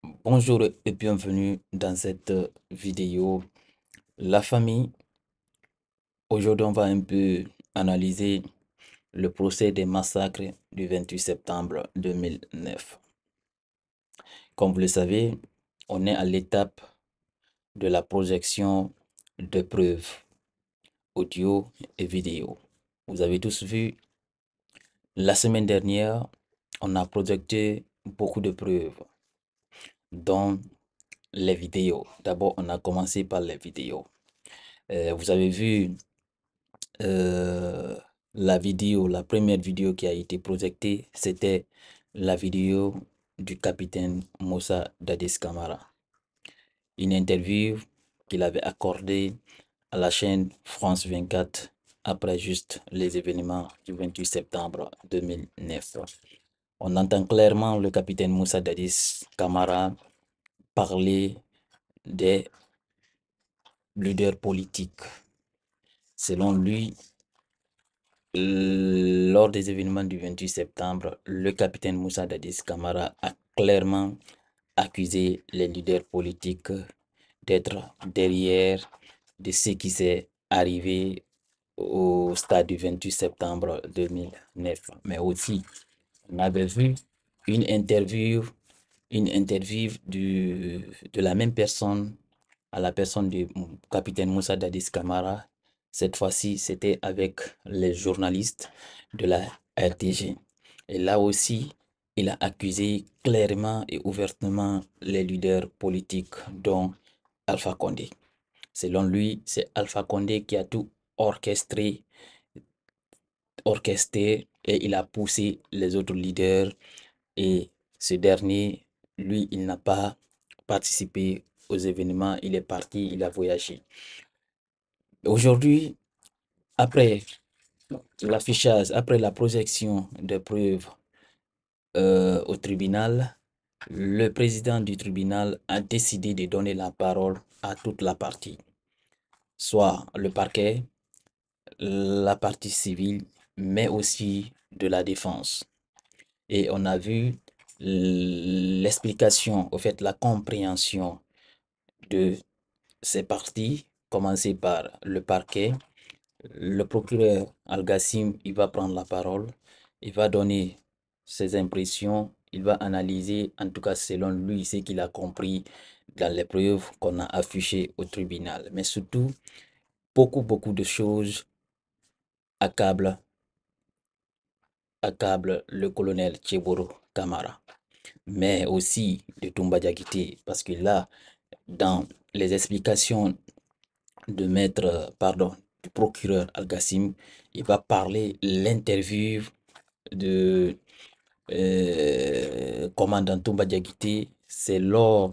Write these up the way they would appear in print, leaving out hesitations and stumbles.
Bonjour et bienvenue dans cette vidéo. La famille, aujourd'hui on va un peu analyser le procès des massacres du 28 septembre 2009. Comme vous le savez, on est à l'étape de la projection de preuves audio et vidéo. Vous avez tous vu, la semaine dernière, on a projecté beaucoup de preuves, dont les vidéos. D'abord, on a commencé par les vidéos. Vous avez vu la vidéo, la première vidéo qui a été projetée, c'était la vidéo du capitaine Moussa Dadis Camara. Une interview qu'il avait accordée à la chaîne France 24 après juste les événements du 28 septembre 2009. On entend clairement le capitaine Moussa Dadis Camara parler des leaders politiques. Selon lui, lors des événements du 28 septembre, le capitaine Moussa Dadis Camara a clairement accusé les leaders politiques d'être derrière de ce qui s'est arrivé au stade du 28 septembre 2009. Mais aussi, on avait vu une interview, de la même personne à la personne du capitaine Moussa Dadis Camara. Cette fois-ci, c'était avec les journalistes de la RTG. Et là aussi, il a accusé clairement et ouvertement les leaders politiques, dont Alpha Condé. Selon lui, c'est Alpha Condé qui a tout orchestré et il a poussé les autres leaders. Et ce dernier, lui, il n'a pas participé aux événements, il est parti, il a voyagé. Aujourd'hui, après l'affichage, après la projection des preuves au tribunal, le président du tribunal a décidé de donner la parole à toute la partie, soit le parquet, la partie civile, mais aussi de la défense. Et on a vu l'explication, au fait, la compréhension de ces parties, commencer par le parquet. Le procureur Al-Gassim, il va prendre la parole, il va donner ses impressions, il va analyser, en tout cas selon lui, ce qu'il a compris dans les preuves qu'on a affichées au tribunal. Mais surtout, beaucoup de choses accablent, le colonel Tcheboro Kamara, mais aussi de Toumba Diakité, parce que là, dans les explications de maître, pardon, du procureur Al-Gassim, il va parler l'interview de commandant Toumba Diakité. C'est lors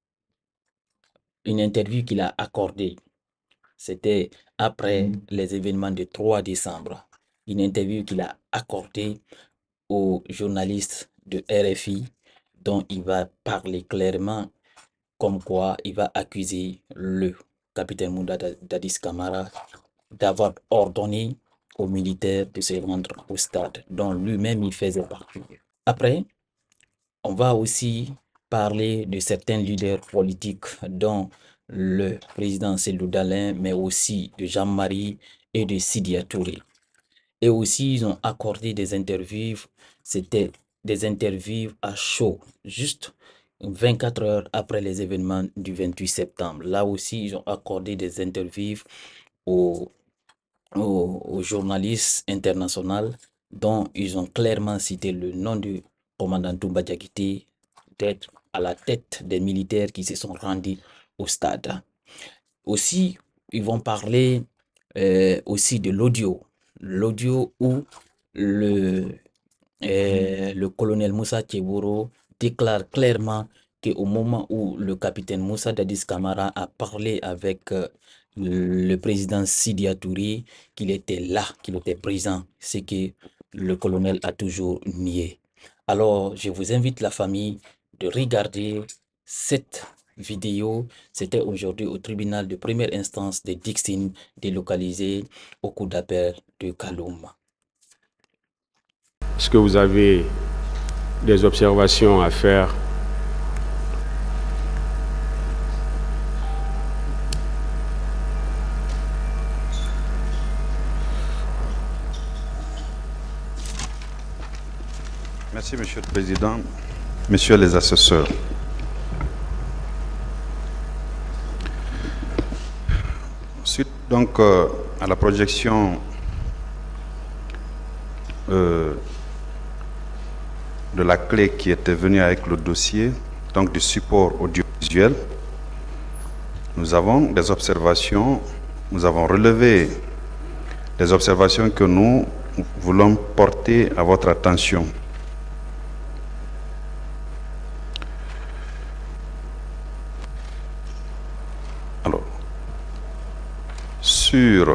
une interview qu'il a accordée. C'était après les événements du 3 décembre. Une interview qu'il a accordée aux journalistes de RFI, dont il va parler clairement comme quoi il va accuser le capitaine Moussa Dadis Camara d'avoir ordonné aux militaires de se rendre au stade, dont lui-même il faisait partie. Après, on va aussi parler de certains leaders politiques, dont le président Cellou Dalein, mais aussi de Jean-Marie et de Sidya Touré. Et aussi, ils ont accordé des interviews, c'était des interviews à chaud, juste 24 heures après les événements du 28 septembre. Là aussi, ils ont accordé des interviews aux, aux journalistes internationaux, dont ils ont clairement cité le nom du commandant Toumba Diakité d'être à la tête des militaires qui se sont rendus au stade. Aussi, ils vont parler aussi de l'audio où le, le colonel Moussa Tcheboro déclare clairement qu'au moment où le capitaine Moussa Dadis Camara a parlé avec le président Sidya Touré, qu'il était là, qu'il était présent, ce que le colonel a toujours nié. Alors, je vous invite la famille de regarder cette vidéo. C'était aujourd'hui au tribunal de première instance de Dixine, délocalisé au cours d'appel de Kaloum. Est-ce que vous avez des observations à faire Merci, Monsieur le Président, Messieurs les assesseurs. Suite donc à la projection de la clé qui était venue avec le dossier, donc du support audiovisuel, nous avons des observations, nous avons relevé des observations que nous voulons porter à votre attention. Alors, je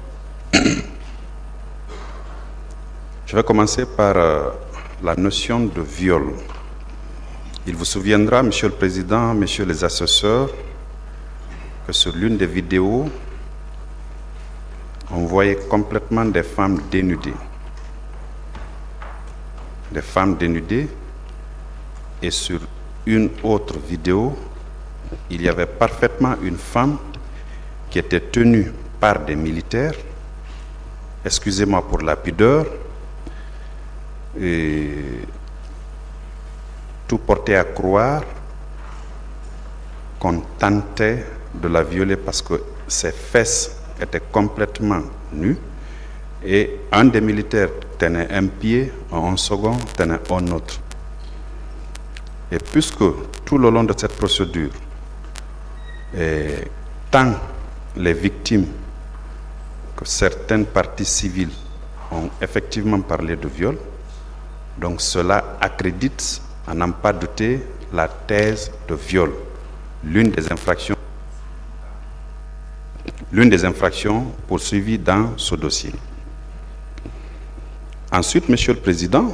vais commencer par la notion de viol. Il vous souviendra, Monsieur le Président, Messieurs les assesseurs, que sur l'une des vidéos, on voyait complètement des femmes dénudées. Des femmes dénudées. Et sur une autre vidéo, il y avait parfaitement une femme qui était tenue par des militaires, excusez-moi pour la pudeur, et tout portait à croire qu'on tentait de la violer parce que ses fesses étaient complètement nues et un des militaires tenait un pied, un second tenait un autre. Et puisque tout le long de cette procédure, tant les victimes que certaines parties civiles ont effectivement parlé de viol, donc cela accrédite, à n'en pas douter, la thèse de viol, l'une des infractions poursuivies dans ce dossier. Ensuite, Monsieur le Président,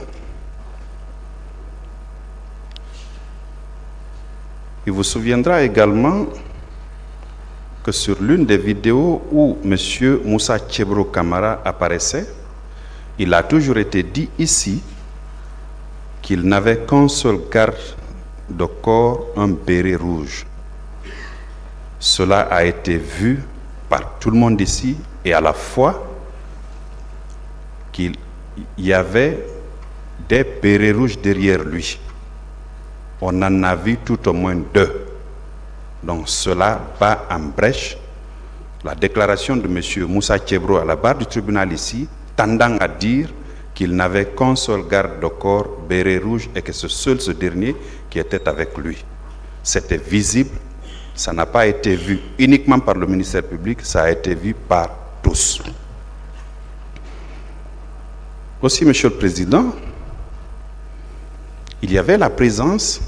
il vous souviendra également que sur l'une des vidéos où M. Moussa Tchebro Camara apparaissait, il a toujours été dit ici qu'il n'avait qu'un seul garde de corps, un béret rouge. Cela a été vu par tout le monde ici et à la fois qu'il y avait des bérets rouges derrière lui. On en a vu tout au moins 2. Donc cela bat en brèche la déclaration de M. Moussa Tchebro à la barre du tribunal ici, tendant à dire qu'il n'avait qu'un seul garde de corps béret rouge et que c'est seul ce dernier qui était avec lui. C'était visible, ça n'a pas été vu uniquement par le ministère public, ça a été vu par tous. Aussi, Monsieur le Président, il y avait la présence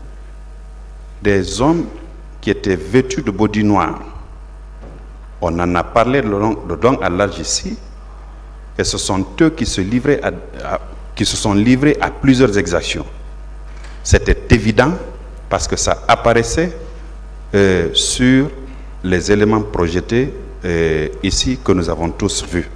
des hommes qui étaient vêtus de body noir. On en a parlé de long à large ici, et ce sont eux qui se sont livrés à plusieurs exactions. C'était évident parce que ça apparaissait sur les éléments projetés ici que nous avons tous vus.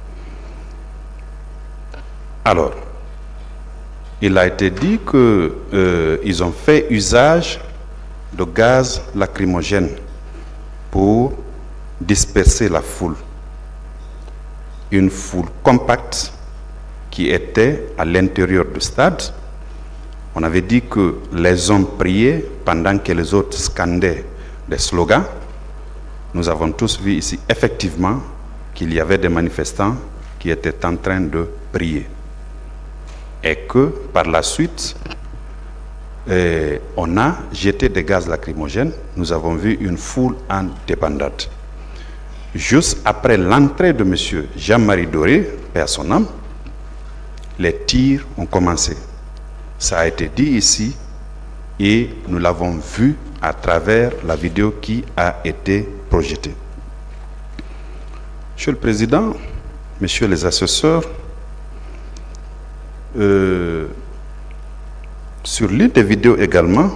Alors, il a été dit qu'ils ont fait usage de gaz lacrymogène pour disperser la foule. Une foule compacte qui était à l'intérieur du stade. On avait dit que les hommes priaient pendant que les autres scandaient des slogans. Nous avons tous vu ici effectivement qu'il y avait des manifestants qui étaient en train de prier. Et que par la suite, on a jeté des gaz lacrymogènes. Nous avons vu une foule en débandade. Juste après l'entrée de M. Jean-Marie Doré, paix à son âme, les tirs ont commencé. Ça a été dit ici et nous l'avons vu à travers la vidéo qui a été projetée. Monsieur le Président, Messieurs les assesseurs, sur l'une des vidéos également,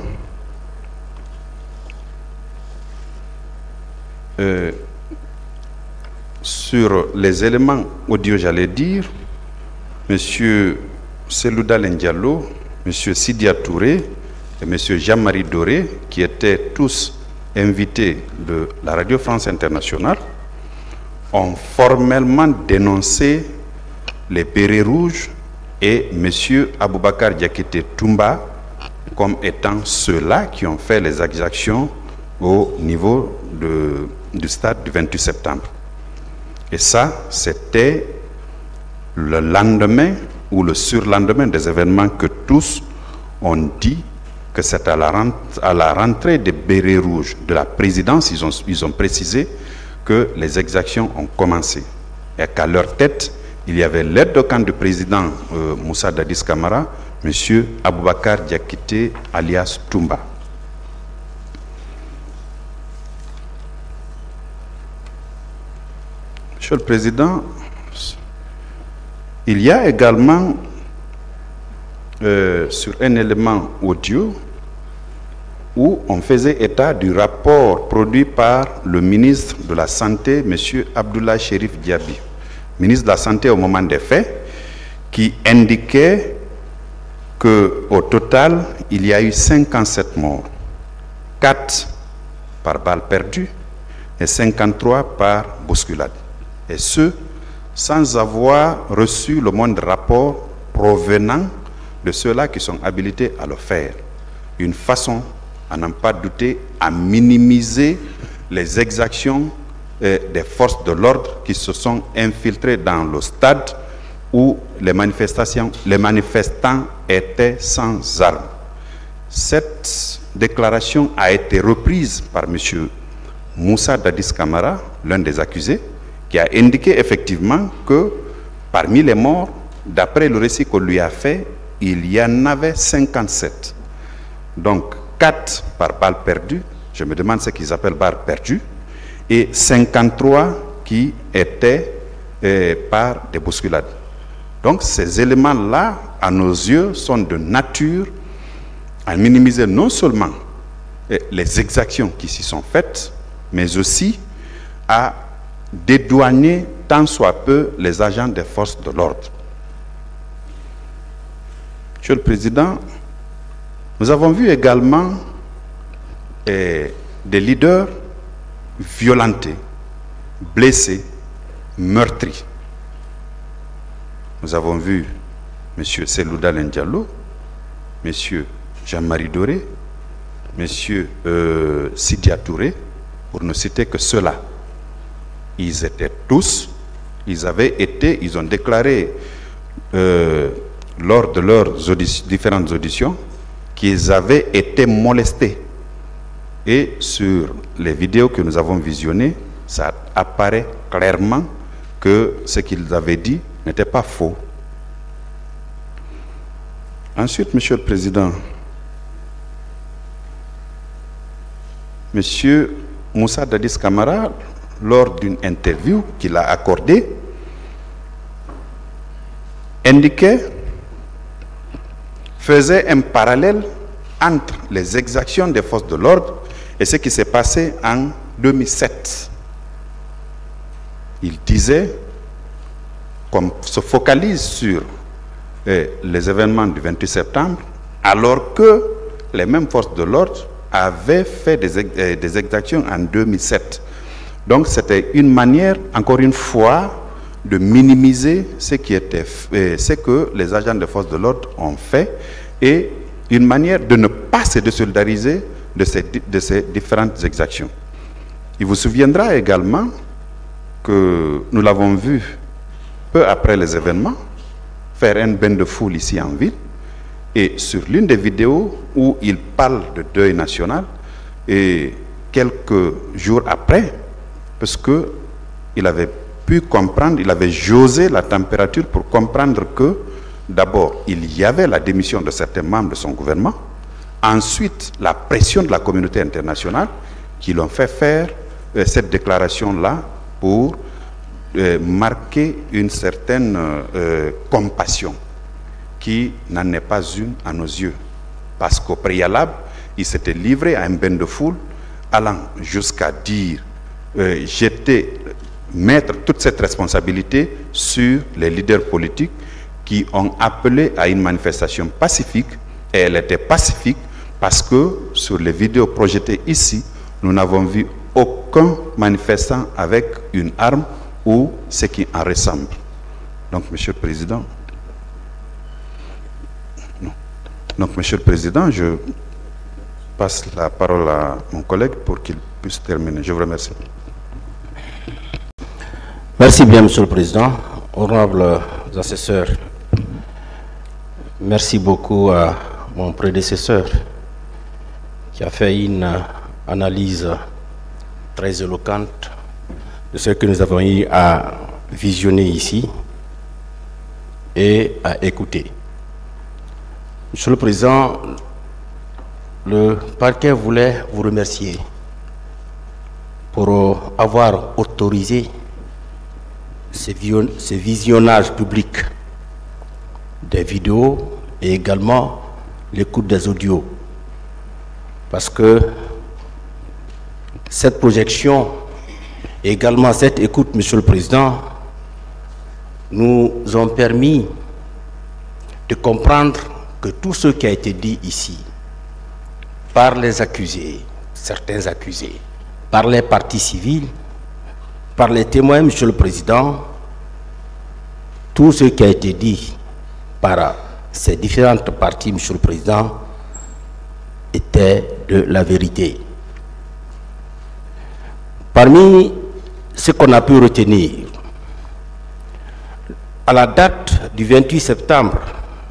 sur les éléments audio, j'allais dire, M. Selouda Diallo, M. Sidia Touré et M. Jean-Marie Doré, qui étaient tous invités de la Radio France Internationale, ont formellement dénoncé les bérets rouges et M. Aboubakar Diakité Toumba comme étant ceux-là qui ont fait les exactions au niveau du stade du 28 septembre. Et ça, c'était le lendemain ou le surlendemain des événements que tous ont dit que c'est à la rentrée des bérets rouges de la présidence, ils ont précisé que les exactions ont commencé. Et qu'à leur tête, il y avait l'aide de camp du président Moussa Dadis Camara, M. Aboubakar Diakité alias Toumba. Monsieur le Président, il y a également sur un élément audio où on faisait état du rapport produit par le ministre de la Santé, M. Abdoulaye Chérif Diaby, ministre de la Santé au moment des faits, qui indiquait qu'au total, il y a eu 57 morts, 4 par balle perdue et 53 par bousculade. Et ce, sans avoir reçu le moindre rapport provenant de ceux-là qui sont habilités à le faire. Une façon, à n'en pas douter, à minimiser les exactions des forces de l'ordre qui se sont infiltrées dans le stade où les manifestants étaient sans armes. Cette déclaration a été reprise par M. Moussa Dadis Camara, l'un des accusés, qui a indiqué effectivement que parmi les morts, d'après le récit qu'on lui a fait, il y en avait 57. Donc 4 par balle perdue, je me demande ce qu'ils appellent balle perdue, et 53 qui étaient par des bousculades. Donc ces éléments-là, à nos yeux, sont de nature à minimiser non seulement les exactions qui s'y sont faites, mais aussi à dédouaner tant soit peu les agents des forces de l'ordre. Monsieur le Président, nous avons vu également des leaders violentés, blessés, meurtris. Nous avons vu M. Selouda Diallo, M. Jean-Marie Doré, M. Sidia Touré, pour ne citer que ceux-là. Ils étaient tous, ils ont déclaré lors de leurs différentes auditions qu'ils avaient été molestés. Et sur les vidéos que nous avons visionnées, ça apparaît clairement que ce qu'ils avaient dit n'était pas faux. Ensuite, Monsieur le Président, Monsieur Moussa Dadis Camara, lors d'une interview qu'il a accordée, faisait un parallèle entre les exactions des forces de l'ordre et ce qui s'est passé en 2007. Il disait qu'on se focalise sur les événements du 28 septembre, alors que les mêmes forces de l'ordre avaient fait des exactions en 2007. Donc c'était une manière, encore une fois, de minimiser ce que les agents de force de l'ordre ont fait et une manière de ne pas se désolidariser de ces différentes exactions. Il vous souviendra également que nous l'avons vu peu après les événements faire un bain de foule ici en ville, et sur l'une des vidéos où il parle de deuil national, et quelques jours après, parce que il avait pu comprendre, il avait josé la température pour comprendre que d'abord il y avait la démission de certains membres de son gouvernement, ensuite la pression de la communauté internationale qui l'ont fait faire cette déclaration-là pour marquer une certaine compassion qui n'en est pas une à nos yeux. Parce qu'au préalable, il s'était livré à un bain de foule allant jusqu'à dire mettre toute cette responsabilité sur les leaders politiques qui ont appelé à une manifestation pacifique, et elle était pacifique parce que sur les vidéos projetées ici, nous n'avons vu aucun manifestant avec une arme ou ce qui en ressemble. Donc, Monsieur le Président, Donc, Monsieur le Président, je passe la parole à mon collègue pour qu'il puisse terminer. Je vous remercie. Merci bien, Monsieur le Président. Honorables assesseurs, merci beaucoup à mon prédécesseur qui a fait une analyse très éloquente de ce que nous avons eu à visionner ici et à écouter. Monsieur le Président, le parquet voulait vous remercier pour avoir autorisé ces visionnages publics des vidéos et également l'écoute des audios. Parce que cette projection et également cette écoute, Monsieur le Président, nous ont permis de comprendre que tout ce qui a été dit ici par les accusés, certains accusés, par les parties civiles, par les témoins, Monsieur le Président, tout ce qui a été dit par ces différentes parties, Monsieur le Président, était de la vérité. Parmi ce qu'on a pu retenir, à la date du 28 septembre,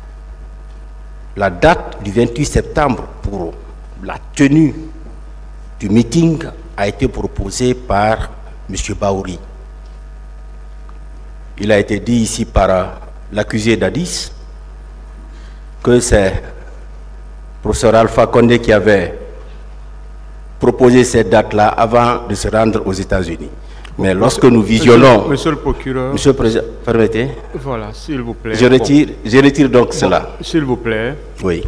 pour la tenue du meeting a été proposée par M. Baouri. Il a été dit ici par l'accusé Dadis que c'est le professeur Alpha Condé qui avait proposé cette date-là avant de se rendre aux États-Unis. Mais lorsque nous visionnons... Monsieur le procureur... Monsieur le Président, permettez. Voilà, s'il vous plaît. Je retire donc cela. S'il vous plaît. Oui.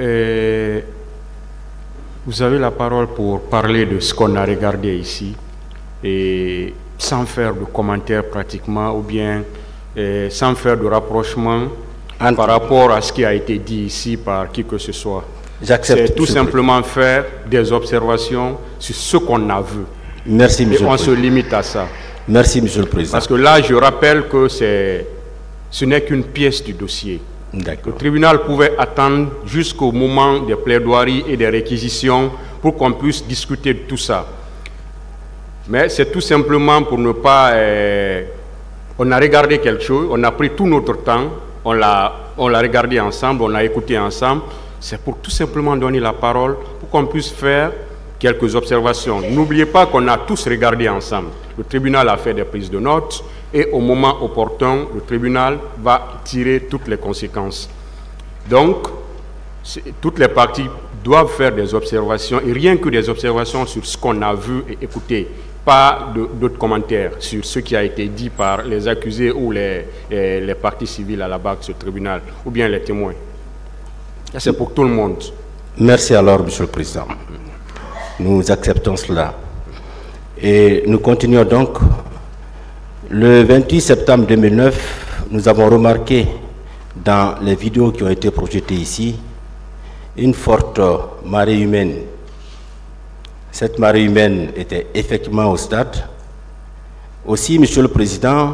Vous avez la parole pour parler de ce qu'on a regardé ici, et sans faire de commentaires pratiquement, ou bien sans faire de rapprochement par rapport à ce qui a été dit ici par qui que ce soit. C'est tout simplement faire des observations sur ce qu'on a vu. Merci, Monsieur le Président. Et on se limite à ça. Merci, Monsieur le Président. Parce que là, je rappelle que ce n'est qu'une pièce du dossier. Le tribunal pouvait attendre jusqu'au moment des plaidoiries et des réquisitions pour qu'on puisse discuter de tout ça. Mais c'est tout simplement pour ne pas... on a regardé quelque chose, on a pris tout notre temps, on l'a regardé ensemble, on l'a écouté ensemble. C'est pour tout simplement donner la parole pour qu'on puisse faire quelques observations. N'oubliez pas qu'on a tous regardé ensemble. Le tribunal a fait des prises de notes et au moment opportun, le tribunal va tirer toutes les conséquences. Donc, toutes les parties doivent faire des observations et rien que des observations sur ce qu'on a vu et écouté. Pas d'autres commentaires sur ce qui a été dit par les accusés ou les parties civiles à la barre de ce tribunal ou bien les témoins. C'est pour tout le monde. Merci alors, Monsieur le Président. Nous acceptons cela. Et nous continuons donc. Le 28 septembre 2009, nous avons remarqué dans les vidéos qui ont été projetées ici une forte marée humaine. Cette marée humaine était effectivement au stade. Aussi, Monsieur le Président,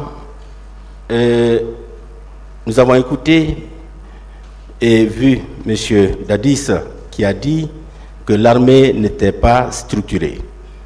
nous avons écouté et vu M. Dadis qui a dit que l'armée n'était pas structurée.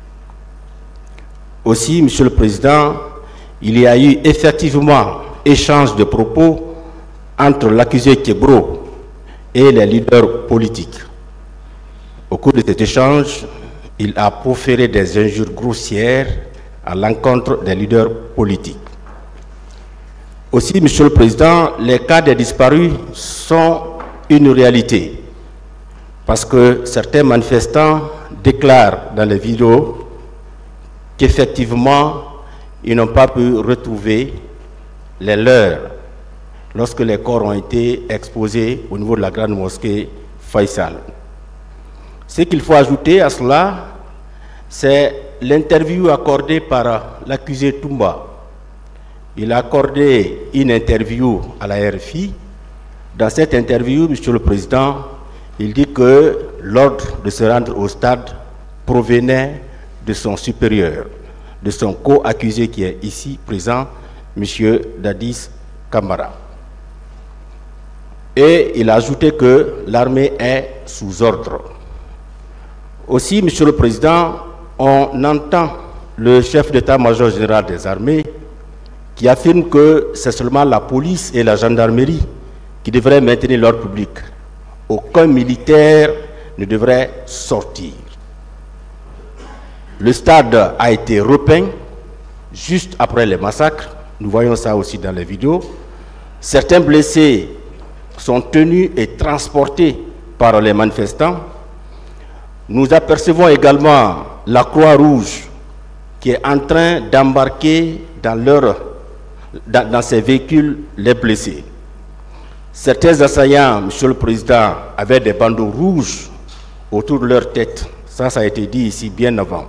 Aussi, Monsieur le Président, il y a eu effectivement échange de propos entre l'accusé Kebro et les leaders politiques. Au cours de cet échange, il a proféré des injures grossières à l'encontre des leaders politiques. Aussi, Monsieur le Président, les cas des disparus sont une réalité parce que certains manifestants déclarent dans les vidéos qu'effectivement, ils n'ont pas pu retrouver les leurs lorsque les corps ont été exposés au niveau de la grande mosquée Faisal. Ce qu'il faut ajouter à cela, c'est l'interview accordée par l'accusé Toumba. Il a accordé une interview à la RFI. Dans cette interview, Monsieur le Président, il dit que l'ordre de se rendre au stade provenait de son supérieur, de son co-accusé qui est ici présent, M. Dadis Camara. Et il a ajouté que l'armée est sous ordre. Aussi, Monsieur le Président, on entend le chef d'état-major général des armées qui affirme que c'est seulement la police et la gendarmerie qui devraient maintenir l'ordre public. Aucun militaire ne devrait sortir. Le stade a été repeint juste après les massacres. Nous voyons ça aussi dans les vidéos. Certains blessés sont tenus et transportés par les manifestants. Nous apercevons également la Croix-Rouge qui est en train d'embarquer dans ses véhicules les blessés. Certains assaillants, Monsieur le Président, avaient des bandeaux rouges autour de leur tête. Ça a été dit ici bien avant.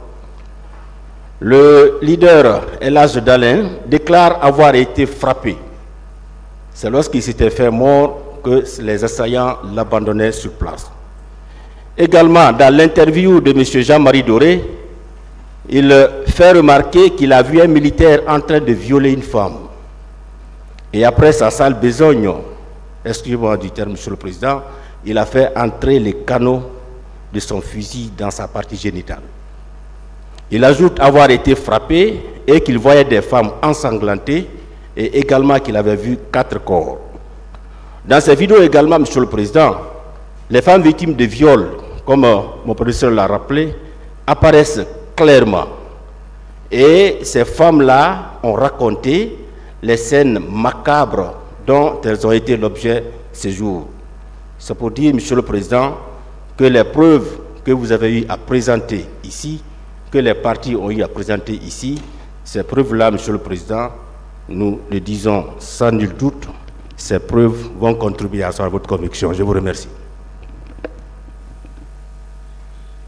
Le leader El Hadj Dalein déclare avoir été frappé. C'est lorsqu'il s'était fait mort que les assaillants l'abandonnaient sur place. Également, dans l'interview de M. Jean-Marie Doré, il fait remarquer qu'il a vu un militaire en train de violer une femme. Et après sa sale besogne, excusez-moi du terme, Monsieur le Président, il a fait entrer les canaux de son fusil dans sa partie génitale. Il ajoute avoir été frappé et qu'il voyait des femmes ensanglantées et également qu'il avait vu 4 corps. Dans ces vidéos également, Monsieur le Président, les femmes victimes de viol, comme mon professeur l'a rappelé, apparaissent clairement. Et ces femmes-là ont raconté les scènes macabres dont elles ont été l'objet ces jours. C'est pour dire, Monsieur le Président, que les preuves que vous avez eu à présenter ici, que les partis ont eu à présenter ici, ces preuves-là, Monsieur le Président, nous le disons sans nul doute, ces preuves vont contribuer à votre conviction. Je vous remercie.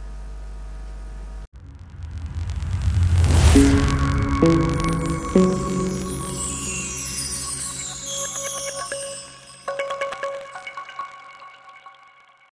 Thank you.